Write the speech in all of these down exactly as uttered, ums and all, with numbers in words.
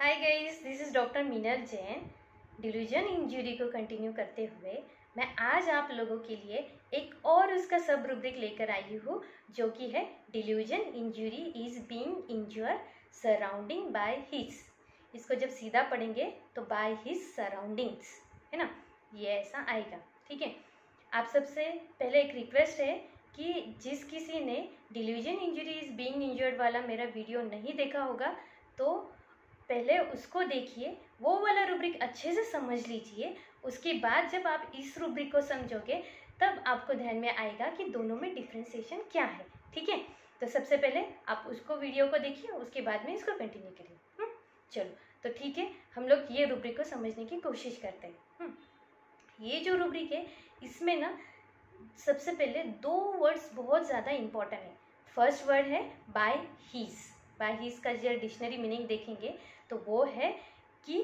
Hi guys, this is doctor Meenal Jain. Delusion injury को continue करते हुए मैं आज आप लोगों के लिए एक और उसका सब रूब्रिक लेकर आई हूँ, जो कि है delusion injury is being injured surrounding by his. इसको जब सीधा पढ़ेंगे तो बाय हिज सराउंडिंग्स, है ना, ये ऐसा आएगा। ठीक है, आप सबसे पहले एक रिक्वेस्ट है कि जिस किसी ने delusion injury is being injured वाला मेरा वीडियो नहीं देखा होगा तो पहले उसको देखिए, वो वाला रूब्रिक अच्छे से समझ लीजिए। उसके बाद जब आप इस रूब्रिक को समझोगे तब आपको ध्यान में आएगा कि दोनों में डिफ्रेंसिएशन क्या है। ठीक है, तो सबसे पहले आप उसको वीडियो को देखिए, उसके बाद में इसको कंटिन्यू करिए। चलो, तो ठीक है, हम लोग ये रूब्रिक को समझने की कोशिश करते हैं। ये जो रूब्रिक है इसमें ना सबसे पहले दो वर्ड्स बहुत ज़्यादा इम्पॉर्टेंट है। फर्स्ट वर्ड है बाय हीज। बाय हीज का जो डिक्शनरी मीनिंग देखेंगे तो वो है कि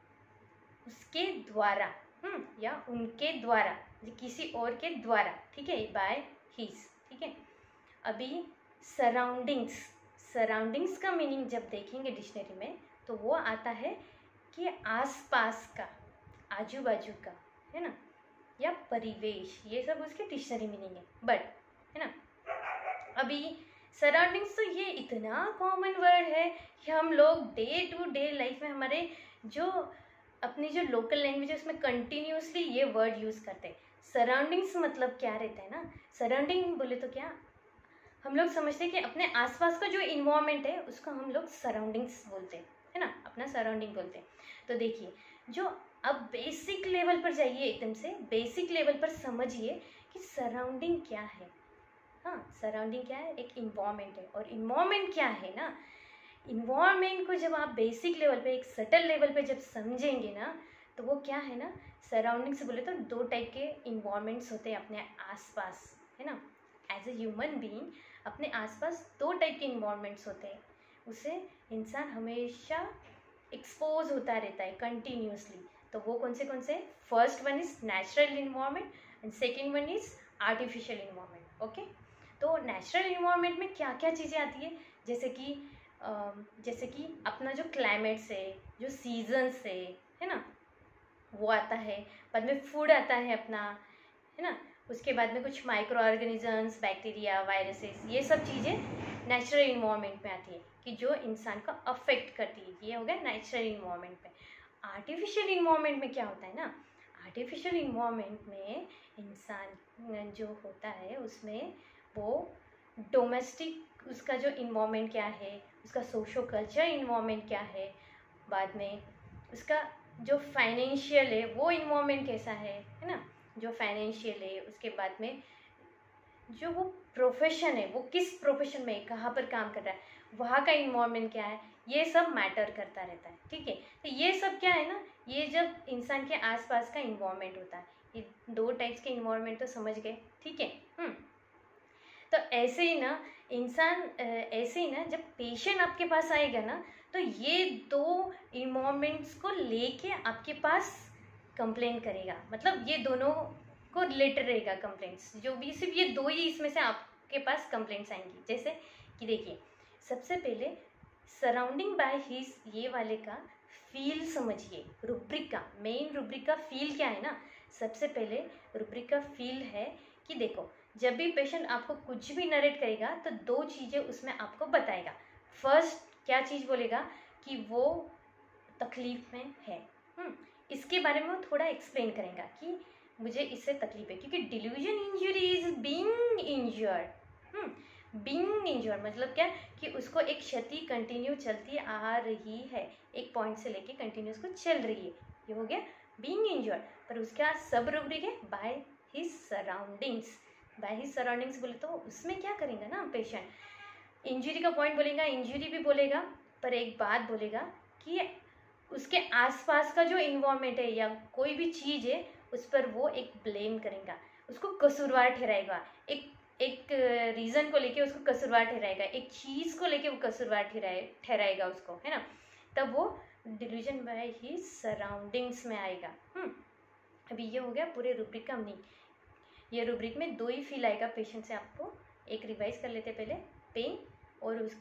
उसके द्वारा, हम्म या उनके द्वारा, किसी और के द्वारा। ठीक है, बाय हीज। ठीक है, अभी सराउंडिंग्स, सराउंडिंग्स का मीनिंग जब देखेंगे डिक्शनरी में तो वो आता है कि आसपास का, आजू बाजू का, है ना, या परिवेश, ये सब उसके डिक्शनरी मीनिंग है। बट है ना, अभी सराउंडिंग्स तो ये इतना कॉमन वर्ड है कि हम लोग डे टू डे लाइफ में हमारे जो अपनी जो लोकल लैंग्वेज है उसमें कंटिन्यूसली ये वर्ड यूज़ करते हैं। सराउंडिंग्स मतलब क्या रहता है ना, सराउंडिंग बोले तो क्या हम लोग समझते हैं कि अपने आसपास का जो इन्वायरमेंट है उसको हम लोग सराउंडिंग्स बोलते हैं, है ना, अपना सराउंडिंग बोलते हैं। तो देखिए, जो अब बेसिक लेवल पर जाइए, एकदम से बेसिक लेवल पर समझिए कि सराउंडिंग क्या है। हाँ, सराउंडिंग क्या है, एक इन्वायरमेंट है। और इन्वायरमेंट क्या है ना, इन्वायरमेंट को जब आप बेसिक लेवल पे, एक सटल लेवल पे जब समझेंगे ना तो वो क्या है ना, सराउंडिंग से बोले तो दो टाइप के इन्वायरमेंट्स होते हैं अपने आसपास, है ना। एज ए ह्यूमन बीइंग अपने आसपास दो टाइप के इन्वायरमेंट्स होते हैं, उसे इंसान हमेशा एक्सपोज होता रहता है कंटिन्यूसली। तो वो कौन से कौन से, first one is natural environment and second one is artificial environment. Okay, तो नेचुरल इन्वायरमेंट में क्या क्या चीज़ें आती है, जैसे कि जैसे कि अपना जो क्लाइमेट्स है, जो सीजन्स है है ना, वो आता है। बाद में फूड आता है अपना, है ना। उसके बाद में कुछ माइक्रो ऑर्गेनिजम्स, बैक्टीरिया, वायरसेस, ये सब चीज़ें नेचुरल इन्वायरमेंट में आती है कि जो इंसान को अफेक्ट करती है। ये हो गया नेचुरल इन्वायरमेंट में। आर्टिफिशियल इन्वायरमेंट में क्या होता है ना, आर्टिफिशियल इन्वायरमेंट में इंसान जो होता है उसमें वो डोमेस्टिक, उसका जो इन्वायरमेंट क्या है, उसका सोशो कल्चर इन्वायरमेंट क्या है, बाद में उसका जो फाइनेंशियल है वो इन्वायरमेंट कैसा है है ना, जो फाइनेंशियल है। उसके बाद में जो वो प्रोफेशन है, वो किस प्रोफेशन में, कहाँ पर काम कर रहा है, वहाँ का इन्वायरमेंट क्या है, ये सब मैटर करता रहता है। ठीक है, तो ये सब क्या है ना, ये जब इंसान के आसपास का इन्वायरमेंट होता है। ये दो टाइप्स के इन्वायरमेंट तो समझ गए। ठीक है, हम्म तो ऐसे ही ना इंसान, ऐसे ही ना जब पेशेंट आपके पास आएगा ना तो ये दो इन्वायरमेंट्स को लेके आपके पास कंप्लेन करेगा। मतलब ये दोनों को रिलेटेड रहेगा कंप्लेंट्स, जो भी, सिर्फ ये दो ही इसमें से आपके पास कंप्लेंट्स आएंगी। जैसे कि देखिए, सबसे पहले सराउंडिंग बाय हिज, ये वाले का फील समझिए। रुब्रिक का मेन, रुब्रिक का फील क्या है ना, सबसे पहले रुब्रिक का फील है कि देखो, जब भी पेशेंट आपको कुछ भी नरेट करेगा तो दो चीज़ें उसमें आपको बताएगा। फर्स्ट क्या चीज़ बोलेगा कि वो तकलीफ में है, हम्म इसके बारे में वो थोड़ा एक्सप्लेन करेगा कि मुझे इससे तकलीफ है, क्योंकि delusion injury is being injured. Hmm being injured मतलब क्या, कि उसको एक क्षति कंटिन्यू चलती आ रही है, एक पॉइंट से लेके कंटिन्यू उसको चल रही है, ये हो गया बीइंग इंजर्ड। पर उसका सब रूब्रिक है by his surroundings. By his surroundings बोले तो उसमें क्या करेंगे ना पेशेंट, इंजरी का पॉइंट बोलेगा, इंजरी भी बोलेगा, पर एक बात बोलेगा कि उसके आसपास का जो इन्वायरमेंट है या कोई भी चीज़ है उस पर वो एक ब्लेम करेगा, उसको कसूरवार ठहराएगा, एक एक रीज़न को लेके उसको कसूरवार ठहराएगा, एक चीज़ को लेके वो कसूरवार ठहराए ठहराएगा उसको, है ना। तब वो डिल्यूजन बाय हिज सराउंडिंग्स में आएगा। हम्म अभी ये हो गया पूरे रूब्रिक का मीनिंग। ये रूब्रिक में दो ही फील आएगा पेशेंट से, आपको एक रिवाइज कर लेते पहले, पेन और उसका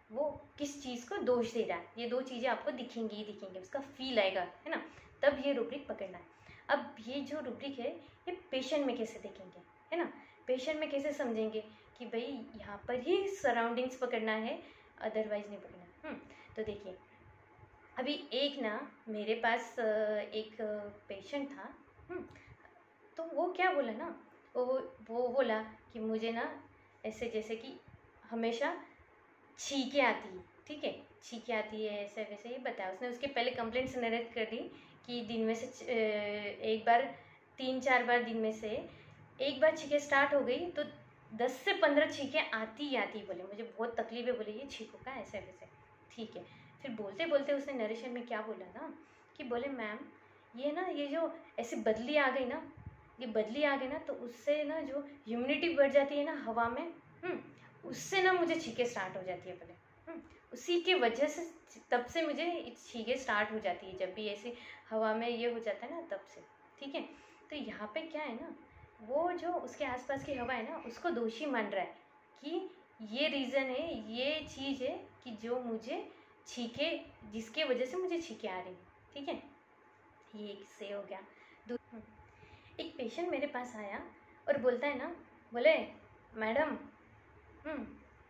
वो किस चीज़ को दोष दे रहा है, ये दो चीज़ें आपको दिखेंगी ही दिखेंगी, उसका फील आएगा, है ना, तब ये रूब्रिक पकड़ना है। अब ये जो रूब्रिक है ये पेशेंट में कैसे देखेंगे, है ना, पेशेंट में कैसे समझेंगे कि भाई यहाँ पर ही सराउंडिंग्स पकड़ना है, अदरवाइज नहीं पकड़ना। हम्म तो देखिए, अभी एक ना मेरे पास एक पेशेंट था। हम्म तो वो क्या बोला ना, वो वो बोला कि मुझे ना ऐसे जैसे कि हमेशा छींके आती है, ठीक है, छींके आती है, ऐसे वैसे ही बताया उसने। उसके पहले कंप्लेंट्स नरेट कर दी कि दिन में से एक बार, तीन चार बार दिन में से एक बार छींके स्टार्ट हो गई तो दस से पंद्रह छींके आती ही आती, बोले मुझे बहुत तकलीफ है, बोले ये छींकों का ऐसे वैसे, ठीक है। फिर बोलते बोलते उसने नरेशन में क्या बोला ना कि बोले मैम ये ना ये जो ऐसी बदली आ गई ना, ये बदली आ गई ना तो उससे ना जो ह्यूमिडिटी बढ़ जाती है ना हवा में, हम्म उससे ना मुझे छींके स्टार्ट हो जाती है, बोले हम्म उसी के वजह से तब से मुझे छींके स्टार्ट हो जाती है, जब भी ऐसी हवा में ये हो जाता है ना तब से, ठीक है। तो यहाँ पे क्या है ना, वो जो उसके आसपास की हवा है ना उसको दोषी मान रहा है कि ये रीज़न है, ये चीज़ है कि जो मुझे छींके, जिसके वजह से मुझे छींके आ रही है, ठीक है। ये एक से हो गया। दूसरा, एक पेशेंट मेरे पास आया और बोलता है ना, बोले मैडम हम्म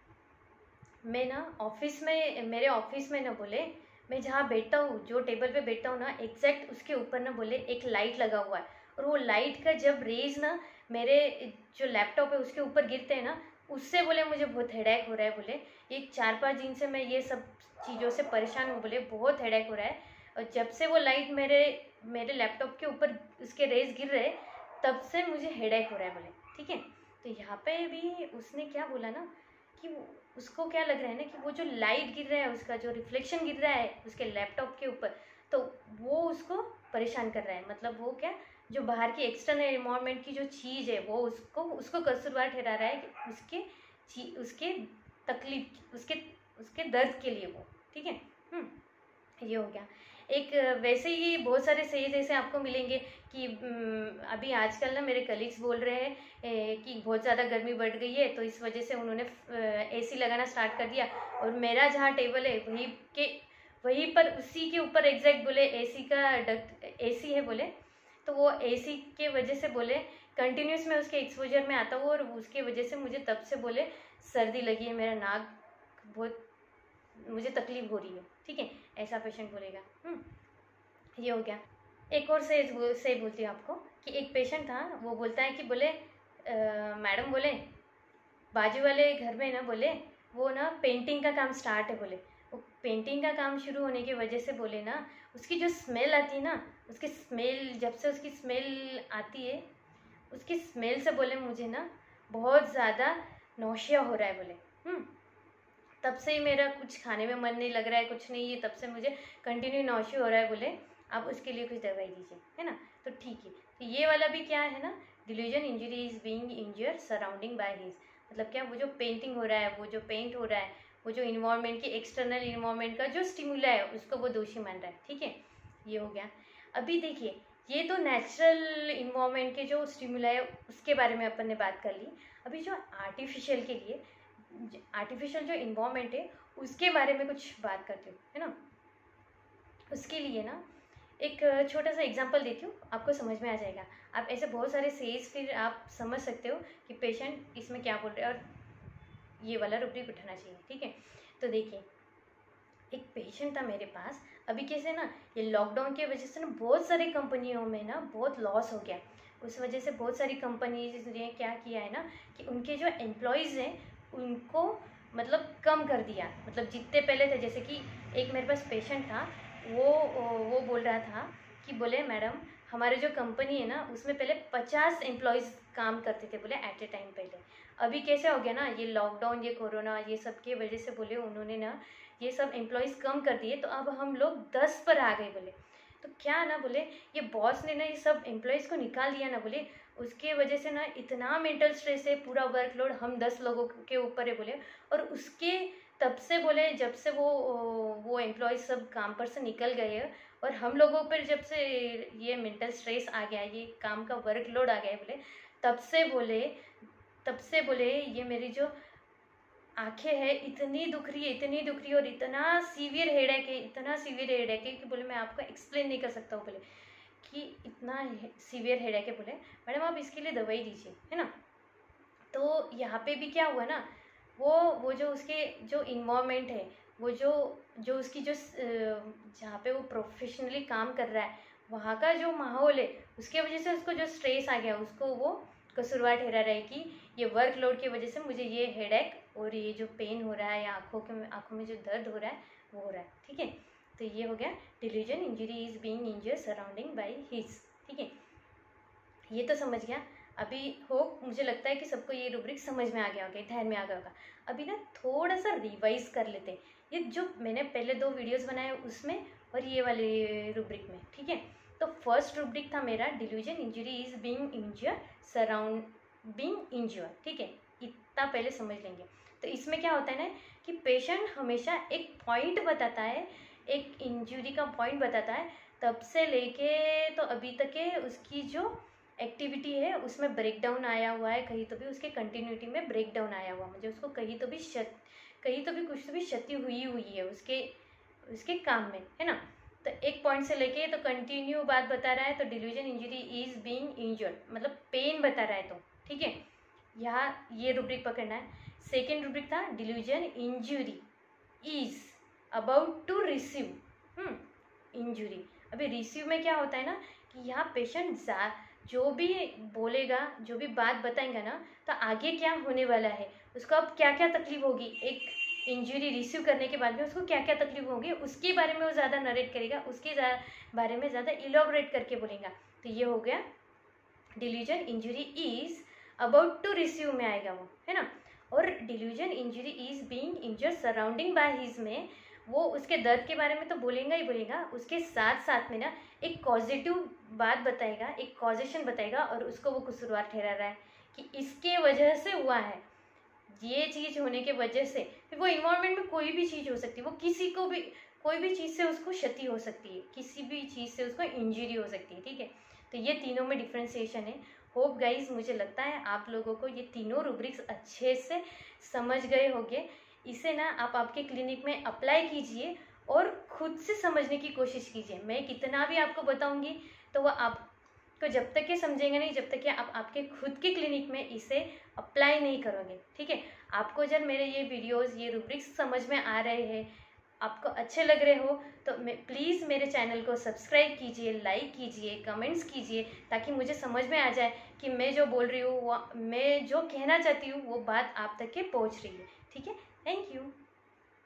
मैं ना ऑफिस में, मेरे ऑफिस में ना बोले मैं जहाँ बैठता हूँ, जो टेबल पे बैठता हूँ ना एग्जैक्ट उसके ऊपर ना बोले एक लाइट लगा हुआ है, और वो लाइट का जब रेज ना मेरे जो लैपटॉप है उसके ऊपर गिरते हैं ना, उससे बोले मुझे बहुत हेडेक हो रहा है, बोले ये चार पाँच दिन से मैं ये सब चीज़ों से परेशान हूँ, बोले बहुत हेडेक हो रहा है, और जब से वो लाइट मेरे मेरे लैपटॉप के ऊपर उसके रेज गिर रहे तब से मुझे हेडेक हो रहा है, बोले ठीक है। तो यहाँ पे भी उसने क्या बोला ना कि उसको क्या लग रहा है ना कि वो जो लाइट गिर रहा है, उसका जो रिफ्लेक्शन गिर रहा है उसके लैपटॉप के ऊपर, तो वो उसको परेशान कर रहा है, मतलब वो क्या, जो बाहर की एक्सटर्नल इन्वायरमेंट की जो चीज़ है वो उसको उसको कसूरवार ठहरा रहा है कि उसके ची उसके तकलीफ, उसके उसके दर्द के लिए वो, ठीक है। हम्म ये हो गया। एक वैसे ही बहुत सारे सही जैसे आपको मिलेंगे कि अभी आजकल ना मेरे कलीग्स बोल रहे हैं कि बहुत ज़्यादा गर्मी बढ़ गई है तो इस वजह से उन्होंने एसी लगाना स्टार्ट कर दिया, और मेरा जहाँ टेबल है वहीं के वहीं पर उसी के ऊपर एग्जैक्ट बोले एसी का डक्ट एसी है, बोले तो वो एसी के वजह से बोले कंटिन्यूस में उसके एक्सपोजर में आता हूँ, और उसके वजह से मुझे तब से बोले सर्दी लगी है, मेरा नाक बहुत, मुझे तकलीफ हो रही है, ठीक है, ऐसा पेशेंट बोलेगा। हम्म ये हो गया। एक और से से बोलती हूँ आपको कि एक पेशेंट था, वो बोलता है कि बोले मैडम बोले बाजू वाले घर में ना बोले वो ना पेंटिंग का काम स्टार्ट है, बोले वो पेंटिंग का काम शुरू होने की वजह से बोले ना उसकी जो स्मेल आती है ना, उसकी स्मेल, जब से उसकी स्मेल आती है उसकी स्मेल से बोले मुझे ना बहुत ज़्यादा नौशिया हो रहा है, बोले हम्म तब से ही मेरा कुछ खाने में मन नहीं लग रहा है, कुछ नहीं, ये तब से मुझे कंटिन्यू नौशिया हो रहा है, बोले आप उसके लिए कुछ दवाई दीजिए, है ना। तो ठीक है, तो ये वाला भी क्या है ना, delusion injury is being injured surrounding by his, मतलब क्या, वो जो पेंटिंग हो रहा है, वो जो पेंट हो रहा है, वो जो इन्वायरमेंट की एक्सटर्नल इन्वायरमेंट का जो स्टिमुला है उसको वो दोषी मान रहा है, ठीक है, ये हो गया। अभी देखिए, ये तो नेचुरल इन्वायरमेंट के जो स्टिमुला है उसके बारे में अपन ने बात कर ली। अभी जो आर्टिफिशियल के लिए, आर्टिफिशियल जो इन्वायरमेंट है उसके बारे में कुछ बात करती हूँ, है ना। उसके लिए ना एक छोटा सा एग्जांपल देती हूँ, आपको समझ में आ जाएगा। आप ऐसे बहुत सारे सेज फिर आप समझ सकते हो कि पेशेंट इसमें क्या बोल रहे हैं और ये वाला रूब्रिक उठाना चाहिए, ठीक है। तो देखिए, एक पेशेंट था मेरे पास, अभी कैसे ना ये लॉकडाउन की वजह से ना बहुत सारी कंपनियों में ना बहुत लॉस हो गया, उस वजह से बहुत सारी कंपनीज ने क्या किया है ना कि उनके जो एम्प्लॉयज़ हैं उनको मतलब कम कर दिया, मतलब जितने पहले थे, जैसे कि एक मेरे पास पेशेंट था, वो वो बोल रहा था कि बोले मैडम हमारे जो कंपनी है ना उसमें पहले पचास एम्प्लॉयज़ काम करते थे, बोले एट ए टाइम पहले, अभी कैसे हो गया ना ये लॉकडाउन, ये कोरोना, ये सब की वजह से बोले उन्होंने ना ये सब एम्प्लॉयज़ कम कर दिए, तो अब हम लोग दस पर आ गए, बोले तो क्या ना बोले ये बॉस ने ना ये सब एम्प्लॉयज़ को निकाल दिया ना, बोले उसके वजह से ना इतना मेंटल स्ट्रेस है, पूरा वर्कलोड हम दस लोगों के ऊपर है, बोले और उसके तब से बोले जब से वो वो एम्प्लॉयज़ सब काम पर से निकल गए हैं और हम लोगों पर जब से ये मेंटल स्ट्रेस आ गया, ये काम का वर्कलोड आ गया है, बोले तब से बोले तब से बोले ये मेरी जो आंखें है इतनी दुख रही है, इतनी दुख रही है और इतना सीवियर हेडेक है, इतना सीवियर हेडेक है कि बोले मैं आपको एक्सप्लेन नहीं कर सकता हूँ। बोले कि इतना सीवियर हेडेक है, बोले मैडम आप इसके लिए दवाई दीजिए, है ना। तो यहाँ पे भी क्या हुआ ना, वो वो जो उसके जो इन्वायरमेंट है, वो जो जो उसकी जो जहाँ पे वो प्रोफेशनली काम कर रहा है वहाँ का जो माहौल है, उसके वजह से उसको जो स्ट्रेस आ गया, उसको वो कसूरवार ठहरा रहा है कि ये वर्कलोड की वजह से मुझे ये हेडेक और ये जो पेन हो रहा है या आँखों के आँखों में जो दर्द हो रहा है वो हो रहा है। ठीक है, तो ये हो गया delusion injury is being injured surrounding by his. ठीक है, ये तो समझ गया। अभी होप मुझे लगता है कि सबको ये रूब्रिक समझ में आ गया होगा, ध्यान में आ गया होगा। अभी ना थोड़ा सा रिवाइज कर लेते हैं ये जो मैंने पहले दो वीडियोस बनाए उसमें और ये वाले रूब्रिक में। ठीक है, तो फर्स्ट रूब्रिक था मेरा delusion injury is being injured surround being injured. ठीक है, इतना पहले समझ लेंगे। तो इसमें क्या होता है ना कि पेशेंट हमेशा एक पॉइंट बताता है, एक इंजरी का पॉइंट बताता है, तब से लेके तो अभी तक के उसकी जो एक्टिविटी है उसमें ब्रेक डाउन आया हुआ है, कहीं तो भी उसके कंटिन्यूटी में ब्रेक डाउन आया हुआ, मुझे उसको कहीं तो भी क्षत कहीं तो भी कुछ तो भी क्षति हुई हुई है उसके उसके काम में, है ना। तो एक पॉइंट से लेके तो कंटिन्यू बात बता रहा है, तो delusion injury is being injured मतलब पेन बता रहा है। तो ठीक है, यहाँ ये रूब्रिक पकड़ना है। सेकेंड रूब्रिक था delusion injury is about to receive injury. अभी रिसीव में क्या होता है ना कि यहाँ पेशेंट जो भी बोलेगा, जो भी बात बताएंगा ना, तो आगे क्या होने वाला है, उसको अब क्या क्या तकलीफ होगी, एक इंजरी रिसीव करने के बाद में उसको क्या क्या तकलीफ होगी, उसके बारे में वो ज़्यादा नरेट करेगा, उसके बारे में ज़्यादा इलॉबरेट करके बोलेगा। तो ये हो गया delusion injury is about to receive में आएगा वो, है ना। और delusion injury is being injured surrounding by his में वो उसके दर्द के बारे में तो बोलेगा ही बोलेगा, उसके साथ साथ में ना एक पॉजिटिव बात बताएगा, एक कॉजेशन बताएगा और उसको वो कसूरवार ठहरा रहा है कि इसके वजह से हुआ है, ये चीज़ होने के वजह से। फिर वो इन्वायरमेंट में कोई भी चीज़ हो सकती है, वो किसी को भी कोई भी चीज़ से उसको क्षति हो सकती है, किसी भी चीज़ से उसको इंजरी हो सकती है। ठीक है, तो ये तीनों में डिफ्रेंसिएशन है। होप गाइज, मुझे लगता है आप लोगों को ये तीनों रूब्रिक्स अच्छे से समझ गए होंगे। इसे ना आप आपके क्लिनिक में अप्लाई कीजिए और खुद से समझने की कोशिश कीजिए। मैं कितना भी आपको बताऊंगी तो वह आपको जब तक ये समझेंगे नहीं, जब तक कि आप आपके खुद के क्लिनिक में इसे अप्लाई नहीं करोगे। ठीक है, आपको जब मेरे ये वीडियोस, ये रूब्रिक्स समझ में आ रहे हैं, आपको अच्छे लग रहे हो, तो मैं प्लीज़ मेरे चैनल को सब्सक्राइब कीजिए, लाइक कीजिए, कमेंट्स कीजिए, ताकि मुझे समझ में आ जाए कि मैं जो बोल रही हूँ, वो मैं जो कहना चाहती हूँ वो बात आप तक के पहुँच रही है। ठीक है, थैंक यू।